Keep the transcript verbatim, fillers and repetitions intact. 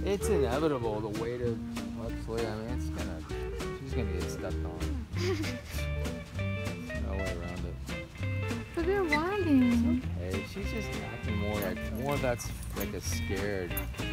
It's inevitable, the weight of Huxley. I mean, it's gonna, she's gonna get stepped on. There's no way around it. But they're whining. Hey, she's just acting more like, more that's like a scared